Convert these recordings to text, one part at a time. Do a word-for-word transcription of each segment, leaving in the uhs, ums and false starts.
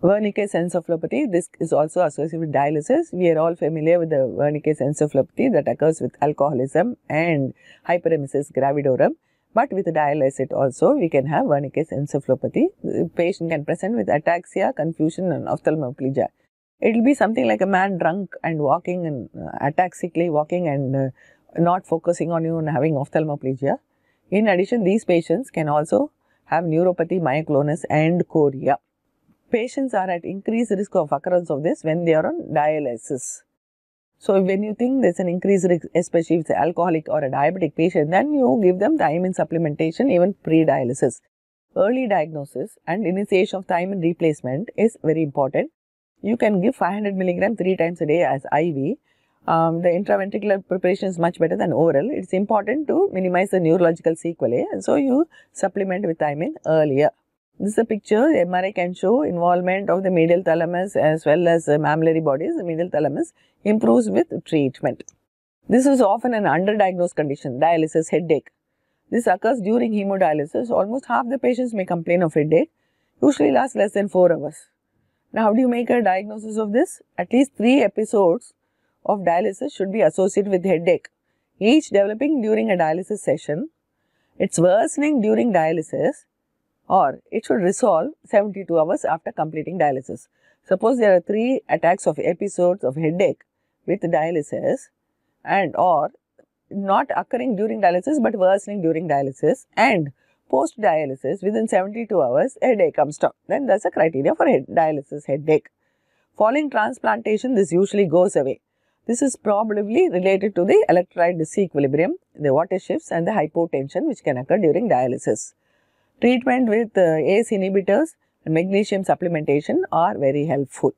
Wernicke's encephalopathy, this is also associated with dialysis. We are all familiar with the Wernicke's encephalopathy that occurs with alcoholism and hyperemesis gravidorum. But with dialysis also, we can have Wernicke's encephalopathy. The patient can present with ataxia, confusion and ophthalmoplegia. It will be something like a man drunk and walking and uh, ataxically walking and uh, not focusing on you and having ophthalmoplegia. In addition, these patients can also have neuropathy, myoclonus and chorea. Patients are at increased risk of occurrence of this when they are on dialysis. So, when you think there is an increased risk, especially if it is an alcoholic or a diabetic patient, then you give them thiamine supplementation even pre-dialysis. Early diagnosis and initiation of thiamine replacement is very important. You can give five hundred milligram three times a day as I V. Um, the intraventricular preparation is much better than oral. It is important to minimize the neurological sequelae, and so you supplement with thiamine earlier. This is a picture. The M R I can show involvement of the medial thalamus as well as the mammillary bodies. The medial thalamus improves with treatment. This is often an underdiagnosed condition, dialysis headache. This occurs during hemodialysis. Almost half the patients may complain of headache, usually lasts less than four hours. Now, how do you make a diagnosis of this? At least three episodes of dialysis should be associated with headache, each developing during a dialysis session. It's worsening during dialysis, or it should resolve seventy-two hours after completing dialysis. Suppose there are three attacks of episodes of headache with dialysis and or not occurring during dialysis but worsening during dialysis, and post dialysis within seventy-two hours headache comes down, then that's a criteria for head dialysis headache. Following transplantation, this usually goes away. This is probably related to the electrolyte disequilibrium, the water shifts and the hypotension which can occur during dialysis. Treatment with uh, A C E inhibitors and magnesium supplementation are very helpful.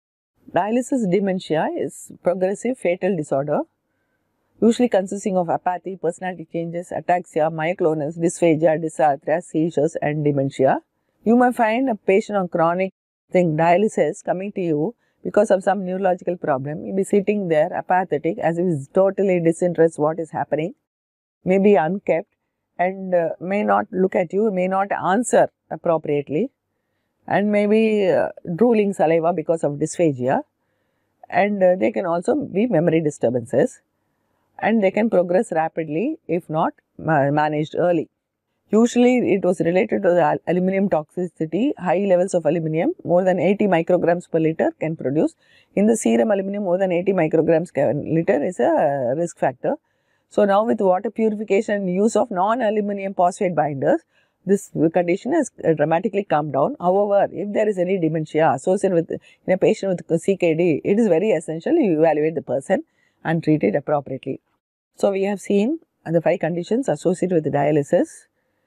Dialysis dementia is progressive fatal disorder, usually consisting of apathy, personality changes, ataxia, myoclonus, dysphagia, dysarthria, seizures and dementia. You may find a patient on chronic thing, dialysis coming to you because of some neurological problem. You will be sitting there apathetic as if he is totally disinterested what is happening, may be unkept and uh, may not look at you, may not answer appropriately, and may be uh, drooling saliva because of dysphagia, and uh, they can also be memory disturbances, and they can progress rapidly if not ma managed early. Usually it was related to the aluminum toxicity. High levels of aluminum, more than eighty micrograms per liter, can produce. In the serum aluminum, more than eighty micrograms per liter is a risk factor. So, now with water purification and use of non-aluminum phosphate binders, this condition has dramatically come down. However, if there is any dementia associated with in a patient with C K D, it is very essential you evaluate the person and treat it appropriately. So, we have seen the five conditions associated with dialysis: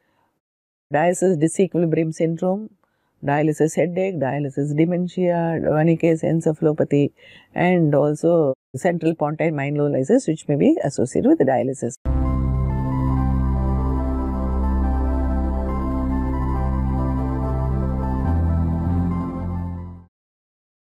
dialysis disequilibrium syndrome, dialysis headache, dialysis dementia, Wernicke's encephalopathy, and also central pontine myelinolysis, which may be associated with the dialysis.